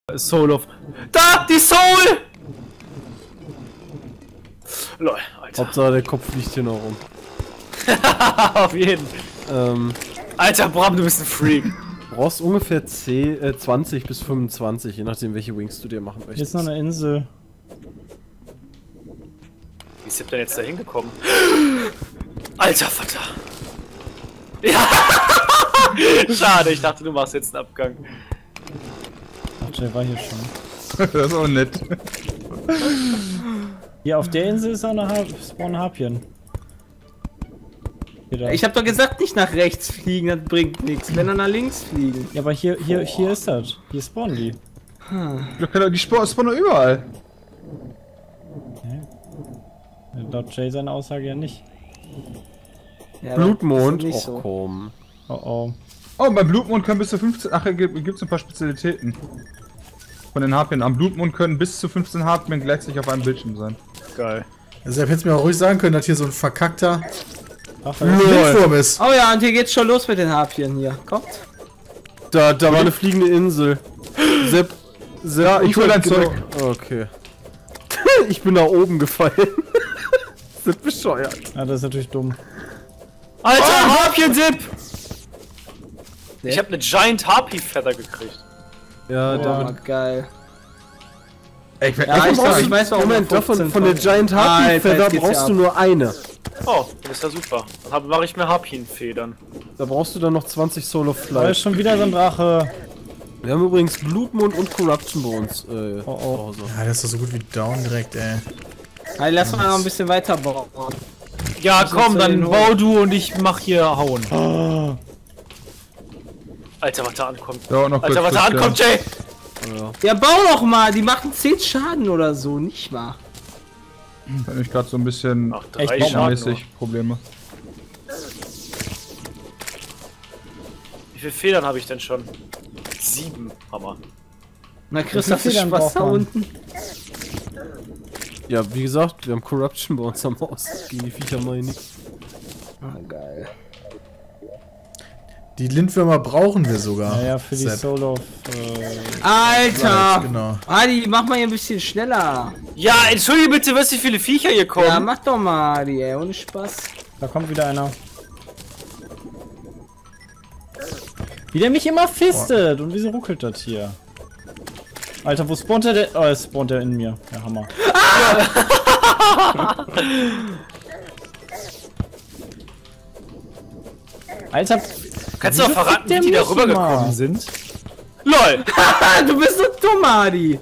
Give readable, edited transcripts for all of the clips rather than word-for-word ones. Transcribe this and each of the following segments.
Soul of... Da! Die Soul! Lol, Alter. Hauptsache der Kopf fliegt hier noch rum. Auf jeden. Alter, Bram, du bist ein Freak. Du brauchst ungefähr 20 bis 25, je nachdem welche Wings du dir machen möchtest. Hier ist noch eine Insel. Wie ist der jetzt da hingekommen? Alter Vater. Ja! Schade, ich dachte, du machst jetzt einen Abgang. Ach, der war hier schon. Das ist auch nett. Hier auf der Insel ist auch eine Spawn-Harpien. Ich hab doch gesagt, nicht nach rechts fliegen, das bringt nichts. Wenn dann nach links fliegen. Ja, aber hier ist das. Hier spawnen die. Die spawnen überall. Okay. Laut Jay seine Aussage ja nicht. Ja, Blutmond? nicht Och so. komm. Oh oh. Oh, beim Blutmond können bis zu 15... Ach, gibt's ein paar Spezialitäten. Von den Harpien. Am Blutmond können bis zu 15 Harpien gleichzeitig auf einem Bildschirm sein. Geil. Also ihr hättet mir auch ruhig sagen können, dass hier so ein verkackter Ach, Windwurm ist. Oh ja, und hier geht's schon los mit den Harpien hier. Kommt. Da war eine fliegende Insel. Sepp, Ja, ich hol dein Zeug. Okay. Ich bin nach oben gefallen. Sind bescheuert. ja, das ist natürlich dumm. Alter, Harpien-Dip! Ich hab eine Giant Harpy Feather gekriegt. Ja, Oh, damit. geil. Ich Ja, ich weiß warum. Moment, wir davon 15 von der Giant Harpy Alter, Feather jetzt geht's brauchst ja du ab. nur eine. Oh, das ist ja super. Dann mache ich mir Harpien-Federn. Da brauchst du dann noch 20 Soul of Da ist Fleisch. schon wieder so ein Drache. Wir haben übrigens Blutmond und Corruption bei uns. Oh, oh. zu Hause. Ja, das ist doch so gut wie down direkt, ey. Hey, lass mal noch ein bisschen weiter bauen. Ja, komm, zu dann den bau du und ich mach hier hauen. Oh. Alter, was da ankommt. Ja, noch Alter, was kurz, da ankommt, Jay! Ja, bau doch mal. Die machen 10 Schaden oder so, nicht wahr? Wenn ich gerade so ein bisschen Ach, Echt 3 Schaden nur. mäßig Probleme. Wie viele Federn habe ich denn schon? 7, Hammer. Na, Chris, Wie hast du viel dann Spaß da braucht man? unten? Ja, wie gesagt, wir haben Corruption bei uns am Haus. Gegen die Viecher mal nichts. Ah, geil. Die Lindwürmer brauchen wir sogar. Ja, für die Sepp. Soul of... Alter! Genau. Adi, mach mal hier ein bisschen schneller. Ja, entschuldige bitte, was wie viele Viecher hier kommen. Ja, mach doch mal, Adi, ey, ohne Spaß. Da kommt wieder einer. Wie der mich immer fistet! Und wieso ruckelt das hier? Alter, wo spawnt der denn? Oh, es spawnt der in mir. Ja, Hammer. Alter, Kannst du auch wieso verraten, fickt der wie die da mich rübergekommen immer? sind? LOL! Du bist so dumm, Adi.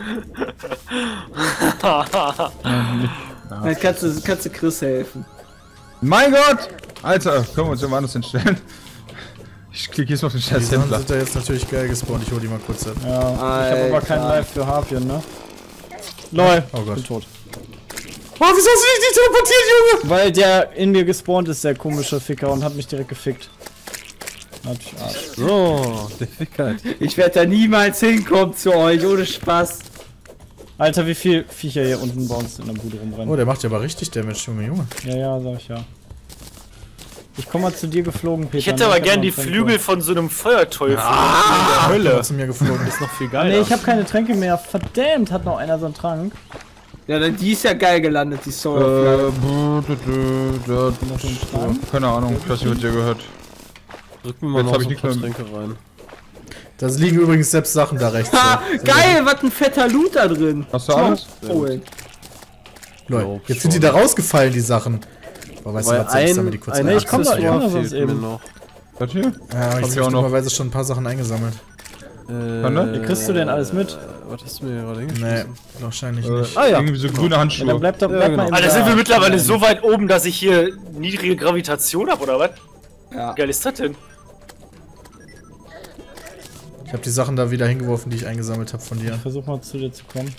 Dann kannst du Chris helfen. Mein Gott! Alter, können wir uns irgendwo anders hinstellen? Ich klicke jetzt mal auf den Die scheiß Sachen Händler. sind da jetzt natürlich geil gespawnt. Ich hol die mal kurz ab. Ja, ich habe aber kein Alter. Live für Harpien, ne? LOL, Oh Gott. bin tot. Oh, wieso hast du dich nicht teleportiert, Junge? Weil der in mir gespawnt ist, der komische Ficker, und hat mich direkt gefickt. Natürlich Arsch. So, der Ficker. Ich werde da niemals hinkommen zu euch, ohne Spaß. Alter, wie viel Viecher hier unten bei uns in der Bude rumrennen. Oh, der macht ja aber richtig Damage, Junge, Junge. Ja, ja, sag ich ja. Ich komm mal zu dir geflogen, Peter. Ich hätte ne? aber hab gern noch die Tränke. Flügel von so einem Feuerteufel in der Du Hölle. hast zu mir geflogen. Das ist noch viel Ah, geiler. nee, ich habe keine Tränke mehr. Verdammt, hat noch einer so einen Trank. Ja, dann die ist ja geil gelandet, die Soul. Keine Ahnung, ich weiß nicht, was ihr gehört. Drück mir mal Jetzt noch hab so ich ein paar nichts mehr. Tränke rein. Da liegen übrigens selbst Sachen da rechts. Ha, so. geil, was ein fetter Loot da drin. Hast du alles? Holen. Leute, jetzt sind die da rausgefallen, die Sachen. Aber weißt du Weil was, selbst sammeln die kurz ein. ich komm doch, ich komm doch sonst fehlt mir eben. noch. Das hier? Ja, aber Hab ich ich habe auch noch. dummerweise schon ein paar Sachen eingesammelt. ne? Wie kriegst du denn alles mit? Was hast du mir gerade Nee, hingeschmissen? wahrscheinlich nicht. Ah ja. Irgendwie so grüne Ja, Handschuhe. dann bleib genau. mal eben Alter, da. sind wir mittlerweile so weit oben, dass ich hier niedrige Gravitation habe, oder was? Ja. Wie geil ist das denn? Ich habe die Sachen da wieder hingeworfen, die ich eingesammelt habe von dir. Versuch mal zu dir zu kommen.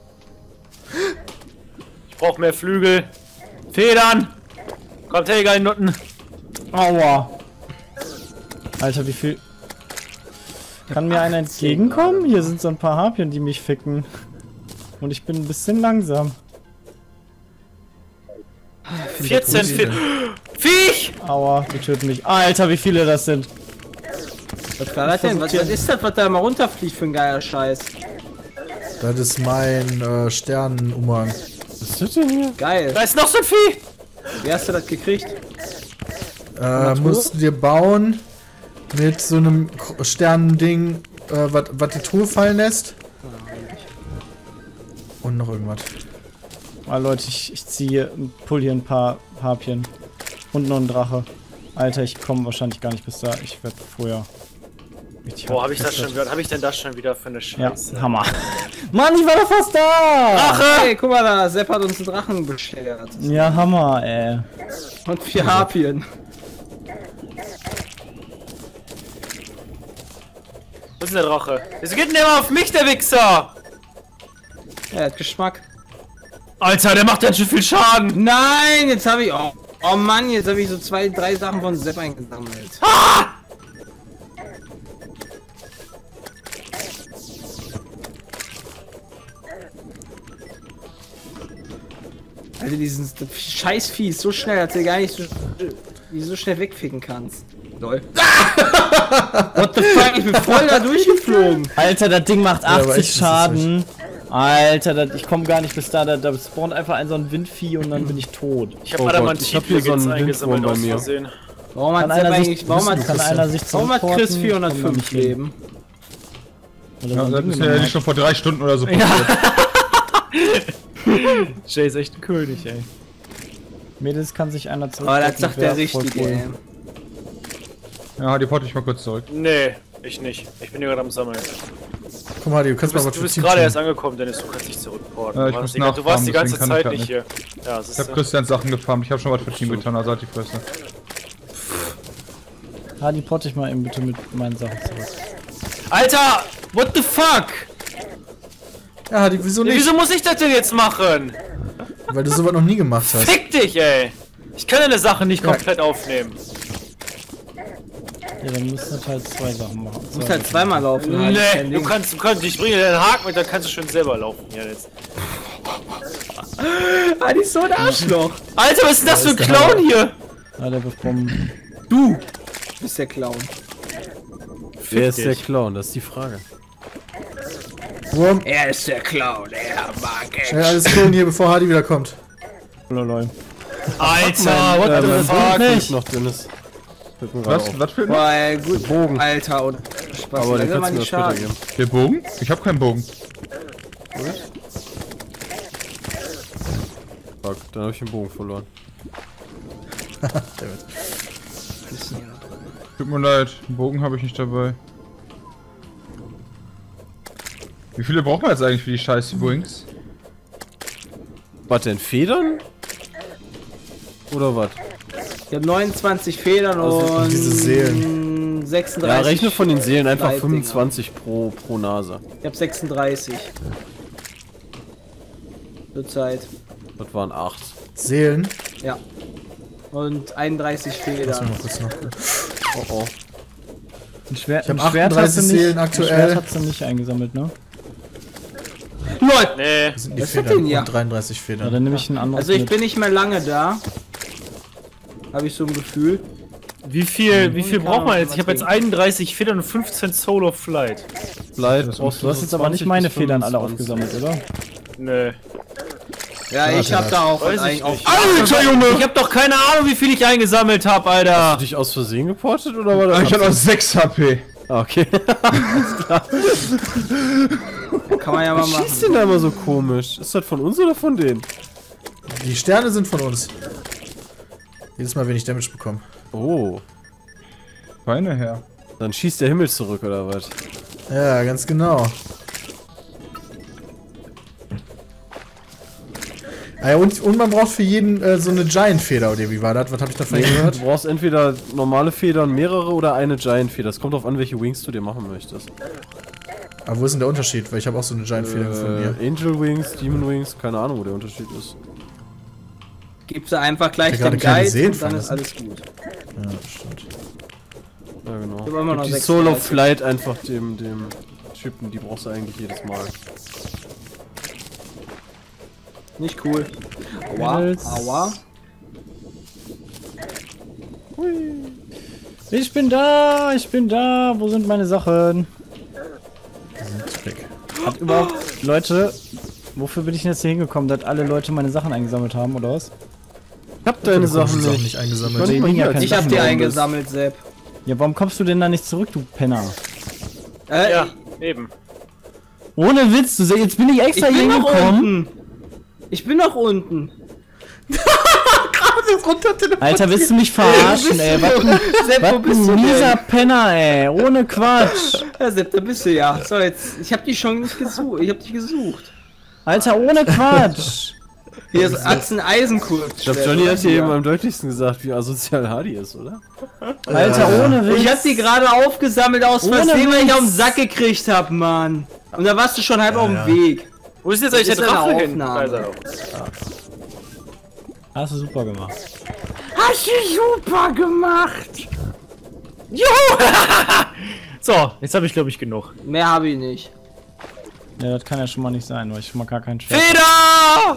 Ich brauche mehr Flügel. Federn! Kommt her, ihr geilen Nutten. Aua. Alter, wie viel... Kann mir einer entgegenkommen? Hier sind so ein paar Harpien, die mich ficken. Und ich bin ein bisschen langsam. 14 Viech! Aua, die töten mich. Alter, wie viele das sind. Was war das denn? Was ist das, was da immer runterfliegt für ein geiler Scheiß? Das ist mein Sternenumhang. Was ist das denn hier? Geil. Da ist noch so ein Vieh! Wie hast du das gekriegt? Musst du dir bauen mit so einem Sternending, was die Truhe fallen lässt. Und noch irgendwas. Ah, Leute, ich ziehe, pull hier ein paar Harpien. Und noch ein Drache. Alter, ich komme wahrscheinlich gar nicht bis da. Ich werde vorher. Boah, hab ich denn das schon wieder für eine Scheiße? Ja, Hammer. Mann, ich war doch fast da! Ach, hey, guck mal da, Sepp hat uns einen Drachen beschert. Ja, Hammer, ey. Und 4 Harpien. Wo ist denn der Drache? Wieso geht denn der immer auf mich, der Wichser? Er hat Geschmack. Alter, der macht ganz schön viel Schaden! Nein, jetzt habe ich... Oh Mann, jetzt habe ich so 2, 3 Sachen von Sepp eingesammelt. Ah! Also dieses Scheißvieh ist so schnell, dass du gar nicht so schnell wegficken kannst. Lol. What the fuck, ich bin voll da durchgeflogen. Alter, das Ding macht aber 80 echt, das ist Schaden. Alter, ich komme gar nicht bis da. Da spawnt einfach ein so ein Windvieh und dann bin ich tot. Ich hab Adamantit-Legends eingesammelt aus Versehen. Warum hat Chris 405 Leben? Ja, das ist ja nicht schon vor 3 Stunden oder so passiert. Jay ist echt ein König, ey. Mädels kann sich einer zurück. Aber das sagt der Richtige, ey. Ja, die porte ich mal kurz zurück. Nee, ich nicht. Ich bin hier gerade am Sammeln. Guck mal, du kannst mal was Du bist für gerade Team erst angekommen, Dennis, du kannst dich zurückporten. Ja, ich muss nachfarmen, du warst die ganze deswegen kann ich Zeit grad nicht nicht. hier. Ja, Ich hab Christians Sachen gefarmt, ich hab schon was für Team getan, also halt die Fresse. Hadi, porte ich mal eben bitte mit meinen Sachen zurück. Alter! What the fuck? Ja, wieso Ja, nicht? wieso muss ich das denn jetzt machen? Weil du sowas noch nie gemacht hast. Fick dich, ey! Ich kann eine Sache nicht komplett aufnehmen. Ja, dann müssen wir halt 2 Sachen machen. Du musst halt zweimal laufen. halt. Nee, du kannst, ich bringe dir den Haken mit, dann kannst du schön selber laufen. Ja, jetzt. Adi ist so ein Arschloch. Alter, was ist denn das für ein Clown hier? Ah, der wirft Bomben. Du bist der Clown. Wer ist der Clown? Das ist die Frage. Wurm. Er ist der Clown, er mag es. Schnell alles killen hier, bevor Hardy wieder kommt. Lolol. Alter, what the fuck? Nicht noch dünnes. Was für ein Boah, ey, gut. Bogen. Alter, und Spaß. Aber den Langsam kannst an du mir die später Schaden. geben. Der Bogen? Ich hab keinen Bogen. Fuck, dann hab ich den Bogen verloren. Tut mir leid, einen Bogen habe ich nicht dabei. Wie viele braucht man jetzt eigentlich für die scheiß Wings? Was denn, Federn? Oder was? Ich hab 29 Federn und diese Seelen. 36. Ja, rechne von den Seelen einfach Leitdinger. 25 pro Nase. Ich hab 36. Zurzeit. Das waren 8. Seelen. Ja. Und 31 Lass Federn. mich mal kurz noch. Oh oh. Ein Schwert, Ich hab ein Schwert 38 hast du nicht, Seelen Ein aktuell. Schwert hast du nicht eingesammelt, ne? Leute! Nee. Das sind die Was ist denn Federn. hier? Und 33 Ja, Federn. dann nehme ich ein anderes Also ich mit. bin nicht mehr lange da. Habe ich so ein Gefühl. Wie viel braucht man jetzt? Ich habe jetzt 31 Federn und 15 Soul of Flight. Bleibt. Du hast jetzt aber nicht meine Federn alle aufgesammelt, oder? Nö. Ja, ich hab da auch Weiß eigentlich ich auch. nicht. Alter, Junge! Ich hab doch keine Ahnung, wie viel ich eingesammelt habe, Hast Alter. du dich aus Versehen geportet oder war das? Ich hab noch 6 HP. Ah, okay. Kann man ja mal Was machen. schießt denn da immer so komisch? Ist das von uns oder von denen? Die Sterne sind von uns. Jedes Mal, wenn ich Damage bekomme. Oh. Beine her. Dann schießt der Himmel zurück oder was? Ja, ganz genau. Ah ja, und man braucht für jeden so eine Giant-Feder, oder wie war das? Was habe ich davon Du gehört? brauchst entweder normale Federn, mehrere oder eine Giant-Feder. Es kommt drauf an, welche Wings du dir machen möchtest. Aber wo ist denn der Unterschied? Weil ich habe auch so eine Giant-Feder gefunden hier. Angel Wings, Demon Wings, keine Ahnung, wo der Unterschied ist. Gibst du einfach gleich Ich hab den gerade keine Guide Seelen und dann ist verlassen. alles gut. Ja, stimmt. Ja, genau. Ich hab immer noch Gib die 36. Soul of Flight einfach dem Typen, die brauchst du eigentlich jedes Mal. Nicht cool. Aua, Mädels. aua. Ich bin da, wo sind meine Sachen? Die sind weg. Hat überhaupt... Leute, wofür bin ich denn jetzt hier hingekommen, dass alle Leute meine Sachen eingesammelt haben, oder was? Ich hab deine Sachen Sachen nicht. nicht eingesammelt. Ich liegen ja keine Ich hab Sachen die drauf. eingesammelt, Sepp. Ja, warum kommst du denn da nicht zurück, du Penner? Ja, eben. Ohne Witz, jetzt bin ich extra hier hingekommen. Ich bin noch unten. Alter, willst du mich verarschen, ey? Was Sepp, wo ein bist du mieser denn? Penner, ey. Ohne Quatsch. Ja, Sepp, da bist du ja. So, jetzt. Ich hab die schon nicht gesucht. Ich hab dich gesucht. Alter, ohne Quatsch. Hier ist Axel Eisenkurz. Ich glaube, Johnny hat hier eben am deutlichsten gesagt, wie asozial Hardy ist, oder? Alter, ohne Witz. Ich hab die gerade aufgesammelt aus Ohne Versehen, weil ich Witz. auf den Sack gekriegt hab, Mann. Und da warst du schon halb auf dem Weg. Wo ist jetzt eigentlich der Das ist eine Drache hin? Aufnahme. Da ist er. Hast du super gemacht. Hast du super gemacht. So, jetzt habe ich glaube ich genug. Mehr habe ich nicht. Ja, das kann ja schon mal nicht sein, weil ich schon mal gar keinen Schwert. Feder!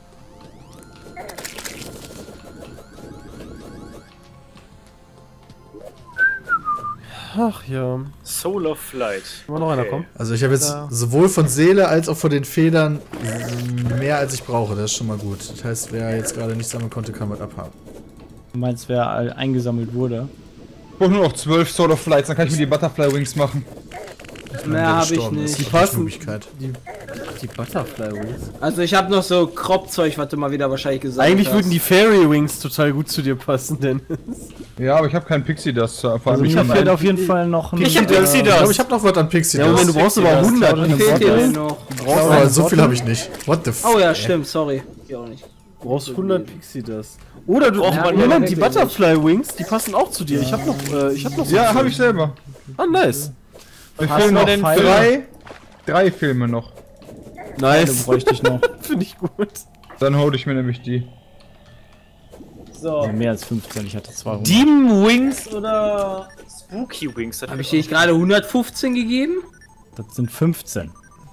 Ach ja. Soul of Flight. Immer noch einer kommen. Also ich habe jetzt sowohl von Seele als auch von den Federn mehr als ich brauche. Das ist schon mal gut. Das heißt, wer jetzt gerade nicht sammeln konnte, kann was abhaben. Du meinst, wer eingesammelt wurde? Ich brauche nur noch 12 Sword of Flights, dann kann ich mir die Butterfly Wings machen. Mehr Wer habe ich gestorben ist. nicht. Die passen. Möglichkeit. Die Butterfly Wings. Also ich habe noch so Kropfzeug, was du mal wieder wahrscheinlich gesagt Eigentlich hast. würden die Fairy Wings total gut zu dir passen, denn. Ja, aber ich habe keinen Pixie Dust. Vor allem Also ich mir habe fehlt einen. auf jeden Fall noch ein... Ich hab Pixie Pixie Ich Dust. glaube, ich habe noch was an Pixie. Ja, Moment, du Dust. brauchst aber 100. Wie in einem fehlt dir Bottle. denn noch? Aber so viel habe ich nicht. What the f... Oh ja, stimmt, sorry. Ich auch nicht. Du brauchst 100 Pixie Dust. Oder du. Braucht man ja Moment, nicht. die Butterfly Wings, die passen auch zu dir. Ich hab noch so Ja, viele. habe ich selber. Ah, nice. Mir Hast fehlen du noch denn Pfeile? drei Filme noch. Eine Nice. bräuchte ich noch. Finde ich gut. Dann hole ich mir nämlich die. So. Also mehr als 15, ich hatte 200. Demon Wings oder Spooky Wings? Habe ich dir nicht gerade 115 gegeben? Das sind 15.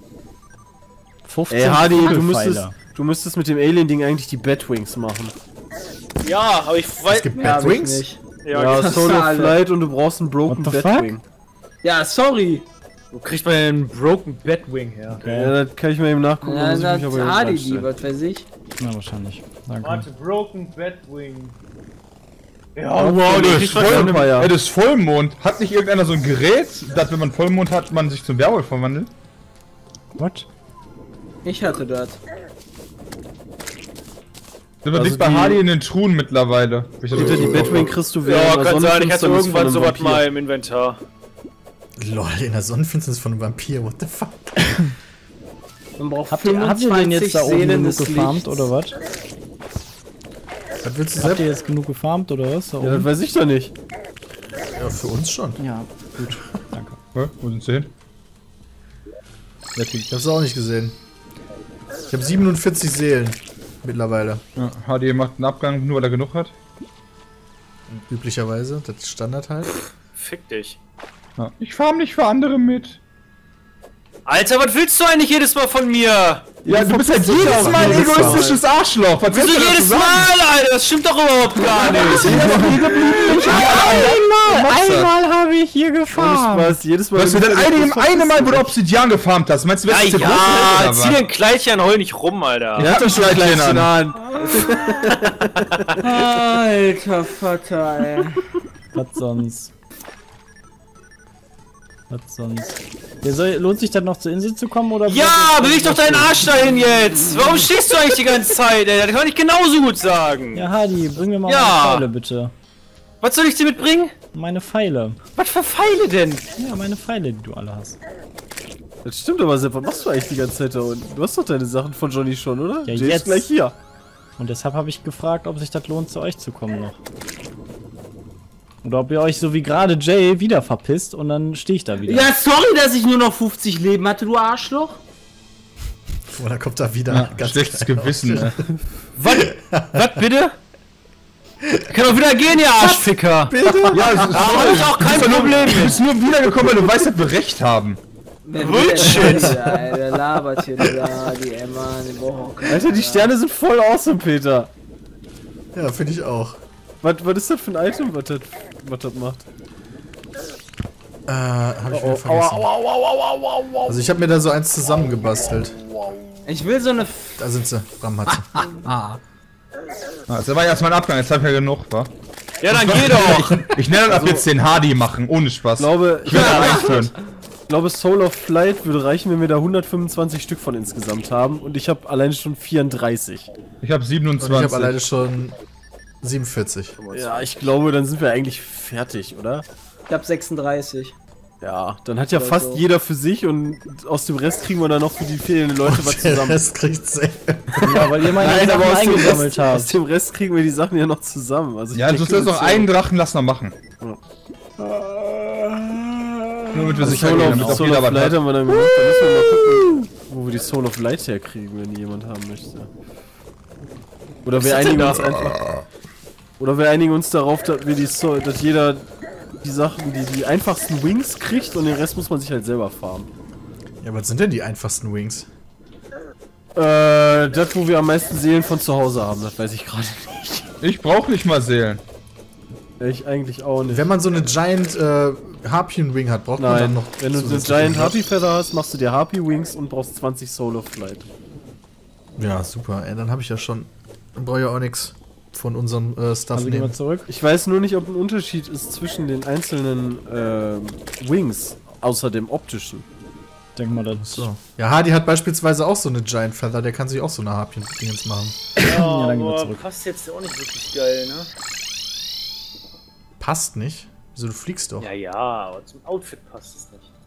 15 Ey, Hardy, Kugelpfeile. du müsstest mit dem Alien-Ding eigentlich die Batwings machen. Ja, aber ich weiß. Es gibt Mehr habe ich Batwings? nicht. Ja, das Soul of alle. Flight und du brauchst einen Broken What the Batwing. Ja, sorry. Wo kriegt man denn einen Broken Batwing her? Ja, das kann ich mal eben nachgucken. Ja, muss ich das mich aber ist eben Hardy, reinstellen. die, was weiß ich. Ja, wahrscheinlich. Danke. Broken Batwing. Oh, wow, das das ist ist Vampire. Ey, das ist Vollmond. Hat nicht irgendeiner so ein Gerät, dass wenn man Vollmond hat, man sich zum Werwolf verwandelt? What? Ich hatte das. Das Also liegt bei die- Hardy in den Truhen mittlerweile. Ich das Hinter die so- Batwing kriegst du Ja, während der kann sein, ich hatte Sonnenfinsternis irgendwann von einem sowas Vampir. mal im Inventar. Lol, in der Sonnenfinsternis von einem Vampir. What the fuck? Man braucht Habt ihr den jetzt da oben Seelen genug des gefarmt, Lichts. oder was? Was willst du Habt ihr selbst? jetzt genug gefarmt, oder was? Da Ja, das oben? weiß ich doch nicht. Ja, für uns schon. Ja, gut. Danke. Hä? Wo sind sie hin? Ich hab's auch nicht gesehen. Ich habe 47 Seelen mittlerweile. Ja, Hardy macht einen Abgang, nur weil er genug hat. Üblicherweise. Das ist Standard halt. Fick dich. Ja. Ich farm nicht für andere mit. Alter, was willst du eigentlich jedes Mal von mir? Ja, du bist halt jedes Mal ein egoistisches Arschloch. Was willst Wieso du dazu jedes sagen? Mal, Alter? Das stimmt doch überhaupt gar nicht. Einmal habe ich hier Ohne gefarmt. Spaß, jedes Mal. Was du denn eine Mal, wo du Obsidian gefarmt hast? Meinst du, wer Ja, ist der ja, große zieh Held, dir ein Kleidchen, heul nicht rum, Alter. Ja, hat doch schon Kleidchen an. Alter Vater, ey. Was sonst? Was sonst? Ja, lohnt sich das noch zur Insel zu kommen, oder? Ja, beweg doch deinen Arsch dahin jetzt. Warum stehst du eigentlich die ganze Zeit, ey? Das kann ich genauso gut sagen. Ja, Hardy, bring mir mal Ja. meine Pfeile, bitte. Was soll ich dir mitbringen? Meine Pfeile. Was für Pfeile denn? Ja, meine Pfeile, die du alle hast. Das stimmt aber, Sepp, was machst du eigentlich die ganze Zeit da unten? Du hast doch deine Sachen von Johnny schon, oder? Ja, Jay jetzt. ist gleich hier. Und deshalb habe ich gefragt, ob sich das lohnt, zu euch zu kommen noch. Oder ob ihr euch so wie gerade Jay wieder verpisst und dann stehe ich da wieder. Ja, sorry, dass ich nur noch 50 Leben hatte, du Arschloch. Und dann kommt da wieder Schlechtes Gewissen, ne? Was bitte? Kann doch wieder gehen, ihr Arschficker. Ja, es ist hab ich auch kein Problem Du bist nur wiedergekommen, weil du weißt, dass wir recht haben. Bullshit. Der labert hier wieder, die Emma, die braucht auch keine Alter, die Sterne sind voll awesome, Peter. Ja, finde ich auch. Was ist das für ein Item, was das macht? Hab ich wieder vergessen. Also ich habe mir da so eins zusammengebastelt. Ich will so eine... Da sind sie. Bram hat sie. Das war erstmal ein Abgang, jetzt hab ich ja genug, wa? Ja, dann geh doch! Ich nenne das ab jetzt den Hardy machen, ohne Spaß. Ich glaube, Ich will da einführen. ich glaube, Soul of Flight würde reichen, wenn wir da 125 Stück von insgesamt haben. Und ich habe alleine schon 34. Ich habe Und 27. ich habe alleine schon 47. Ja, ich glaube, dann sind wir eigentlich fertig, oder? Ich hab 36. Ja, dann hat ja Oder fast so. jeder für sich und aus dem Rest kriegen wir dann noch für die fehlenden Leute was Der zusammen. Rest kriegt safe. Ja, weil ihr meine Nein, Sachen aber aus eingesammelt aus habt. dem Rest kriegen wir die Sachen ja noch zusammen. Also ich Ja, du denke, sollst mit noch einen Drachen lassen noch machen. Ja. Nur damit wir sicher Soul gehen, of, damit auch Soul jeder of was Light hat. haben wir dann gemacht. Da müssen wir mal gucken, wo wir die Soul of Light herkriegen, wenn die jemand haben möchte. Oder wir einigen uns einfach. Oder wir einigen uns darauf, dass wir die dass jeder die Sachen, die einfachsten Wings kriegt und den Rest muss man sich halt selber farmen. Ja, was sind denn die einfachsten Wings? Das, wo wir am meisten Seelen von zu Hause haben, das weiß ich gerade nicht. Ich brauche nicht mal Seelen. Ich eigentlich auch nicht. Wenn man so eine Giant Harpien Wing hat, braucht man dann Nein, noch. wenn du eine zusätzlich Giant irgendwas? Harpy Feather hast, machst du dir Harpy Wings und brauchst 20 Soul of Flight. Ja, super. Ey, dann habe ich ja schon. Dann brauche ich ja auch nichts von unserem Stuff Also gehen wir nehmen. zurück. Ich weiß nur nicht, ob ein Unterschied ist zwischen den einzelnen Wings, außer dem optischen. Denk mal, das So. Ja, Hardy hat beispielsweise auch so eine Giant Feather, der kann sich auch so eine Harpien-Dingens machen. Ja, dann gehen wir aber zurück. passt jetzt auch nicht wirklich geil, ne? Passt nicht? Wieso, du fliegst doch. Ja, ja, aber zum Outfit passt es nicht.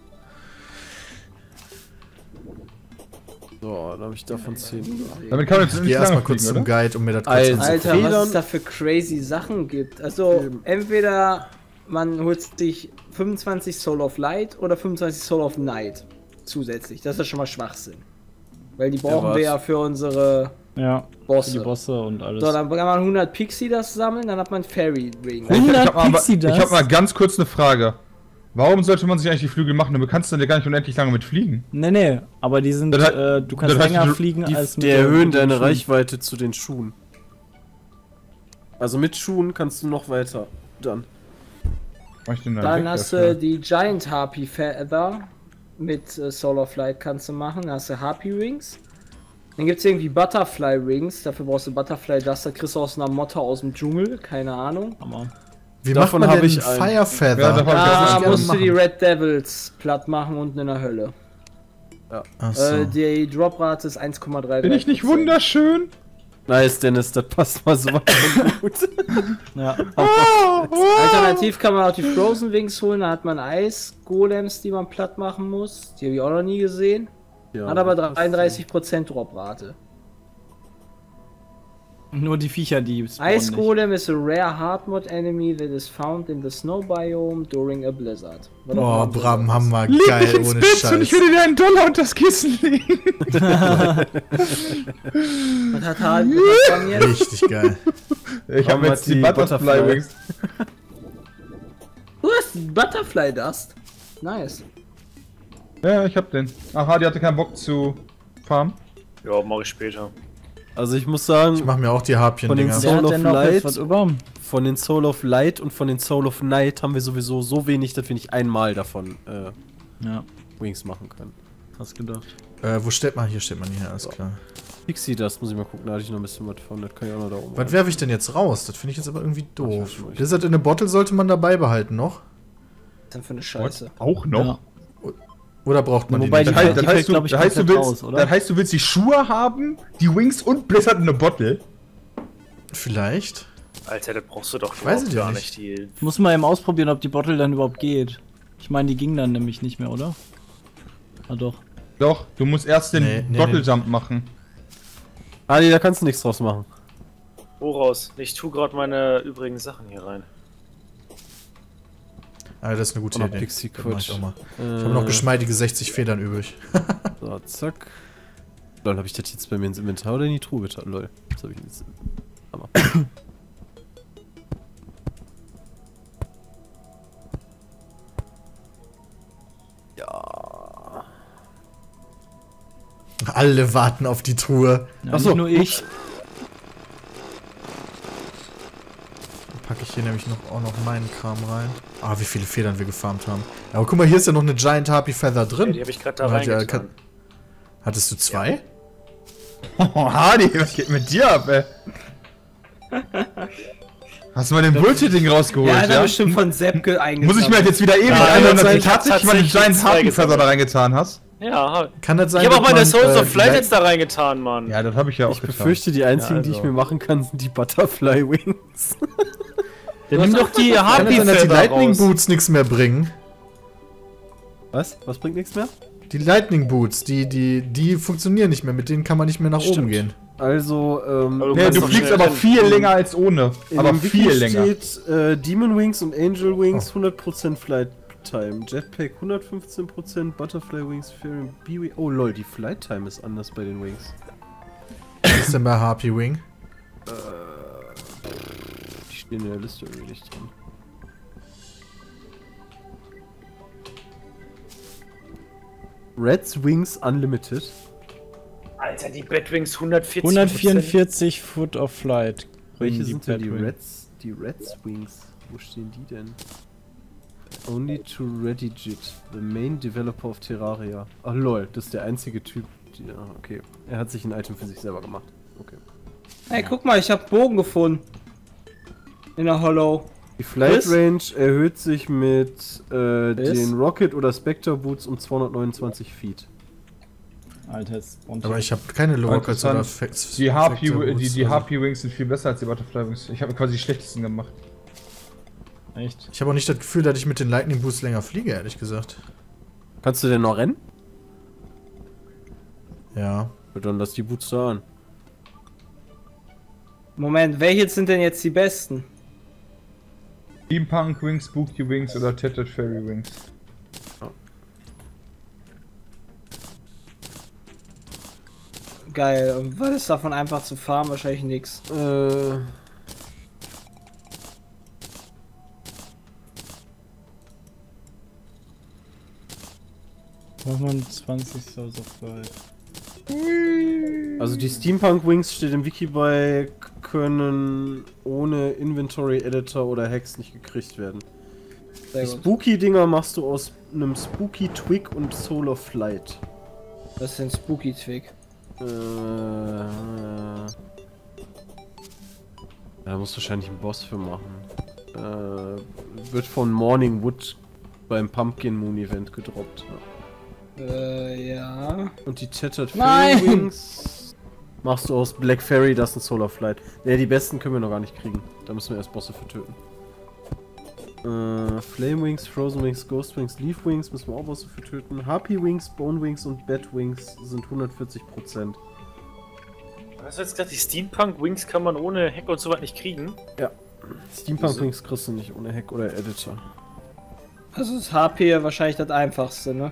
So, dann habe ich davon 10. Damit kann man jetzt Ich nicht gehe erstmal lange kurz fliegen, zum oder? Guide, um mir das kurz Alter, anzugucken. Alter, was Federn. es da für crazy Sachen gibt. Also, entweder man holt sich 25 Soul of Light oder 25 Soul of Night zusätzlich. Das ist schon mal Schwachsinn. Weil die brauchen was? wir ja für unsere Ja, für die Bosse. Bosse und alles. So, dann kann man 100 Pixie das sammeln, dann hat man Fairy Ring. Ich hab mal, Pixie das? ich hab mal ganz kurz eine Frage. Warum sollte man sich eigentlich die Flügel machen? Du kannst dann ja gar nicht unendlich lange mit fliegen. Nee, aber die sind, Das heißt- du kannst das heißt, länger du- fliegen als Die erhöhen mit den deine Schuhen. Reichweite zu den Schuhen. Also mit Schuhen kannst du noch weiter dann. Mach ich den Dann weg hast dafür? du die Giant Harpy Feather mit Soul of Light kannst du machen. Dann hast du Harpy Rings. Dann gibt es irgendwie Butterfly Rings. Dafür brauchst du Butterfly Dust. Das kriegst du aus einer Motte aus dem Dschungel. Keine Ahnung. Hammer. Wie Davon macht man hab denn ich einen. Fire Feather? Ja, davon hab ich Da auch gerne musst du die machen. Red Devils platt machen unten in der Hölle. Achso. Die Droprate ist 1,3. Bin ich nicht wunderschön? Nice, Dennis, das passt mal so gut. Ja. Alternativ kann man auch die Frozen Wings holen. Da hat man Eis-Golems, die man platt machen muss. Die habe ich auch noch nie gesehen. Ja, Hat aber 33% Droprate. Nur die Viecher, die spawnen Ice Golem is a rare hard mod enemy that is found in the snow biome during a blizzard. Was auch Oh, immer Bram, Blizzard Hammer, Leg geil, dich ins ohne Bett und ich Scheiß. würde dir einen $1 unter das Kissen legen. ist. Was hat Hardy was von mir? Richtig geil. Ich Warum habe hat jetzt die die Butterfly Butterfly- Wings. Du hast Butterfly Dust. Nice. Ja, ich hab den. Aha, die hatte keinen Bock zu farmen. Ja, mach ich später. Also ich muss sagen, Ich mach mir auch die Von den Harpien-Dinger. Soul Wer hat of denn noch Light? jetzt was über? von den Soul of Light und von den Soul of Night haben wir sowieso so wenig, dass wir nicht einmal davon Ja, Wings machen können. hast gedacht. Wo steht man? Hier steht man hier, alles klar. Pixie Dust, muss ich mal gucken, da hatte ich noch ein bisschen was von, das kann ich auch noch da oben. Was werfe ich denn jetzt raus? Das finde ich jetzt aber irgendwie doof. Ich weiß nicht. Blizzard in a Bottle sollte man dabei behalten noch. Was ist denn für eine Scheiße? Auch noch? Ja. Oder braucht man Wobei die die nicht? fällt- Das heißt, glaub ich, du komplett willst, raus, oder? das heißt, du willst die Schuhe haben, die Wings und Blizzard in a Bottle. Vielleicht. Alter, das brauchst du doch weiß überhaupt es ja gar nicht. nicht. Die Muss mal eben ausprobieren, ob die Bottle dann überhaupt geht. Ich meine, die ging dann nämlich nicht mehr, oder? Ah doch. Doch, du musst erst den Nee, Bottle nee. Jump machen. Ali, da kannst du nichts draus machen. Woraus? Ich tu gerade meine übrigen Sachen hier rein. Ah, das ist eine gute Und noch Idee. Pixie Das mach ich Quatsch. auch mal. Ich habe noch geschmeidige 60 Federn übrig. So, zack. Lol, habe ich das jetzt bei mir ins Inventar oder in die Truhe getan? Lol. Das habe ich jetzt. Hammer. Ja. Alle warten auf die Truhe. Ja, Ach so, nicht nur ich. packe ich hier nämlich auch noch meinen Kram rein. Ah, wie viele Federn wir gefarmt haben. Ja, aber guck mal, hier ist ja noch eine Giant Harpy Feather drin. Ja, die habe ich gerade da reingetan. Hattest du 2? Oh, Hardy, was geht mit dir ab, ey? Hast du mal den Bullshit-Ding rausgeholt, Ja, hat er ja? bestimmt von Seppke eingesammelt. Muss ich mir halt jetzt wieder ewig anhören, dass du tatsächlich mal eine Giant Harpy Feather da reingetan hast? Ja, Kann das sein, ich habe auch dass meine man, Souls of Flight die jetzt da reingetan, Mann. Ja, das habe ich ja auch Ich getan. befürchte, die einzigen, Ja, die ich also. mir machen kann, sind die Butterfly Wings. Dann nimm doch die Kann das Harpy sein, dass die Feather Lightning raus. Boots nichts mehr bringen? Was? Was bringt nichts mehr? Die Lightning Boots, die funktionieren nicht mehr. Mit denen kann man nicht mehr nach oben gehen. Also, Aber Nee, kannst du doch fliegst schnell aber rennen. viel länger als ohne. in Aber dem Wiki viel länger. steht Demon Wings und Angel Wings 100% Flight Time. Jetpack 115%, Butterfly Wings, Fairy B-Wing. Oh lol, die Flight Time ist anders bei den Wings. Was ist denn bei Harpy Wing? Die stehen in der Liste irgendwie nicht drin. Red's Wings Unlimited. Alter, die Batwings 140%. 144 Foot of Flight. Welche Die sind denn die Batwing. Reds? Die Reds Wings. Wo stehen die denn? Only to Redigit, the main developer of Terraria. Ach lol, das ist der einzige Typ. Die, okay. Er hat sich ein Item für sich selber gemacht. Okay. Ey, guck mal, ich hab Bogen gefunden. In der Hollow. Die Flight Was? Range erhöht sich mit Was? den Rocket oder Spectre Boots um 229 Feet. Alter, jetzt. Aber ich habe keine Rockets oder Interessant. Die Harpy Wings sind viel besser als die Butterfly Wings. Ich habe quasi die schlechtesten gemacht. Echt? Ich habe auch nicht das Gefühl, dass ich mit den Lightning Boots länger fliege, ehrlich gesagt. Kannst du denn noch rennen? Ja. Ja, dann lass die Boots da an. Moment, welche sind denn jetzt die besten? Steampunk Wings, Spooky Wings oder Tattered Fairy Wings. Geil, und was ist davon einfach zu farmen? Wahrscheinlich nix. 25 Souls of Flight. Also die Steampunk Wings steht im Wiki bei, können ohne Inventory Editor oder Hacks nicht gekriegt werden. Sehr Die gut. Spooky Dinger machst du aus einem Spooky Twig und Soul of Flight. Das ist ein Spooky Twig. Da musst du wahrscheinlich einen Boss für machen. Wird von Morning Wood beim Pumpkin Moon Event gedroppt. Ja. Und die Tattered Nein! Fairy Wings machst du aus Black Fairy, das ist ein Soul of Flight. Ne, die besten können wir noch gar nicht kriegen. Da müssen wir erst Bosse für töten. Flame Wings, Frozen Wings, Ghost Wings, Leaf Wings müssen wir auch Bosse für töten. Harpy Wings, Bone Wings und Bat Wings sind 140%. Hast du jetzt gesagt, die Steampunk Wings kann man ohne Hack und so was nicht kriegen? Steampunk Wings kriegst du nicht ohne Hack oder Editor. Also ist HP wahrscheinlich das einfachste, ne?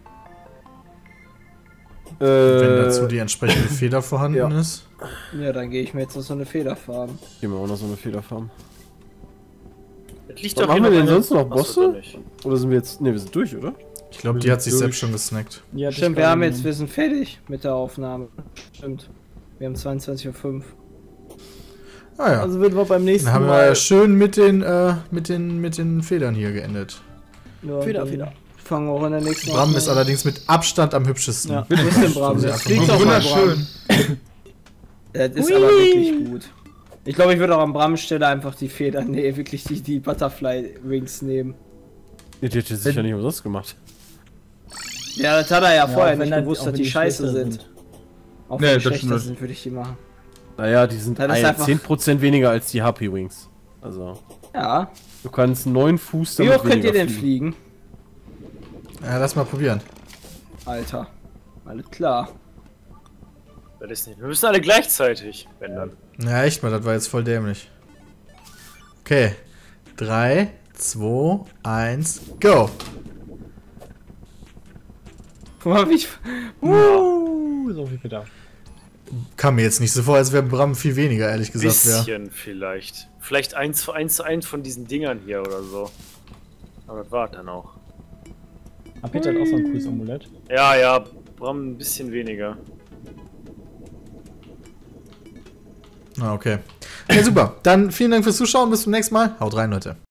Wenn dazu die entsprechende Feder vorhanden ja. ist. Ja, dann gehe ich mir jetzt noch so eine Feder farmen. Gehen wir auch noch so eine Federfarm. Das liegt Was doch hier machen wir denn eine- sonst noch? Achso, Bosse? doch nicht. Oder sind wir jetzt. Ne, wir sind durch, oder? Ich glaube, die hat sich selbst schon gesnackt. Ja, Stimmt, wir sind fertig mit der Aufnahme. Stimmt. Wir haben 22:05 Uhr. Ah ja. Also wird wir beim nächsten Dann haben Mal. wir schön mit den Federn hier geendet. Ja, Feder, dann Feder. Fangen wir auch in der nächsten Bram ist Aufnahme allerdings mit Abstand am hübschesten. Ja. an. Wo ist denn Bram? Sie Das einfach klingt nur doch mal Wunderschön. Bram. Das ist aber wirklich gut. Ich glaube, ich würde auch an Brams Stelle einfach die Feder, nee, wirklich die Butterfly Wings nehmen. Die hat jetzt sicher nicht umsonst gemacht. Ja, das hat er ja vorher auch wenn nicht dann- gewusst, auch dass wenn die die scheiße schlechter sind. sind. Auch Nee, wenn die das schlechter stimmt. sind, würde ich die machen. Naja, die sind Das ist einfach- 10% weniger als die Harpy Wings. Also, Ja. du kannst 9 Fuß Wie damit hoch könnt ihr weniger denn fliegen? Ja, lass mal probieren. Alter. Alles klar. Das ist nicht. Wir müssen alle gleichzeitig, wenn dann. Ja, echt mal, das war jetzt voll dämlich. Okay. 3, 2, 1, go! Guck mal, wie ich. So viel Bedarf. Kam mir jetzt nicht so vor, als wäre Bram viel weniger, ehrlich gesagt. Ja. Bisschen vielleicht. Vielleicht 1 zu 1 von diesen Dingern hier oder so. Aber das war dann auch. Ah, Peter hat auch so ein cooles Amulett. Ja, ja, Bram ein bisschen weniger. Ah, okay. Ja, super. Dann vielen Dank fürs Zuschauen. Bis zum nächsten Mal. Haut rein, Leute.